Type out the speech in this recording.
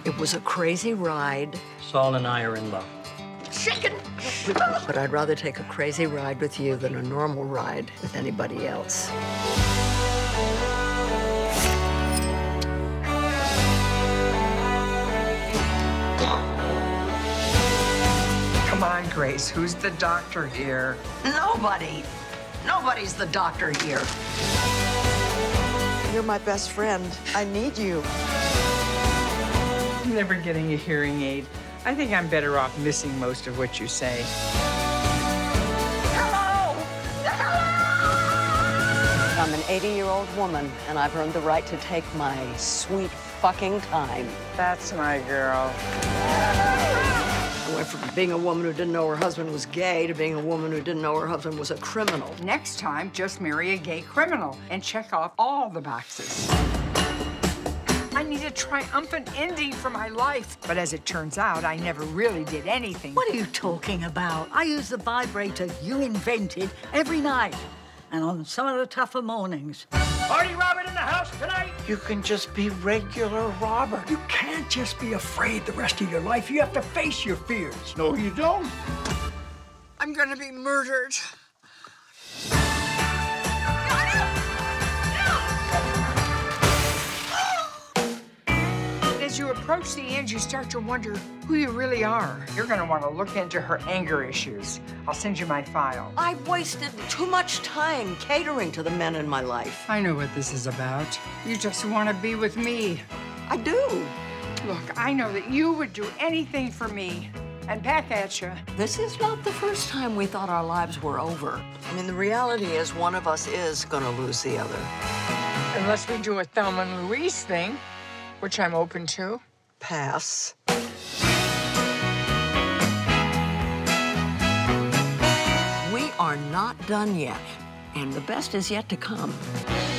It was a crazy ride. Saul and I are in love. Chicken! But I'd rather take a crazy ride with you than a normal ride with anybody else. Come on, Grace, who's the doctor here? Nobody. Nobody's the doctor here. You're my best friend. I need you. I'm never getting a hearing aid. I think I'm better off missing most of what you say. Hello! Hello! I'm an 80-year-old woman, and I've earned the right to take my sweet fucking time. That's my girl. I went from being a woman who didn't know her husband was gay to being a woman who didn't know her husband was a criminal. Next time, just marry a gay criminal and check off all the boxes. I need a triumphant ending for my life. But as it turns out, I never really did anything. What are you talking about? I use the vibrator you invented every night, and on some of the tougher mornings. Party Robert in the house tonight? You can just be regular Robert. You can't just be afraid the rest of your life. You have to face your fears. No, you don't. I'm gonna be murdered. As you approach the end, you start to wonder who you really are. You're gonna want to look into her anger issues. I'll send you my file. I've wasted too much time catering to the men in my life. I know what this is about. You just want to be with me. I do. Look, I know that you would do anything for me. And back at you. This is not the first time we thought our lives were over. I mean, the reality is one of us is gonna lose the other. Unless we do a Thelma and Louise thing, which I'm open to. Pass. We are not done yet, and the best is yet to come.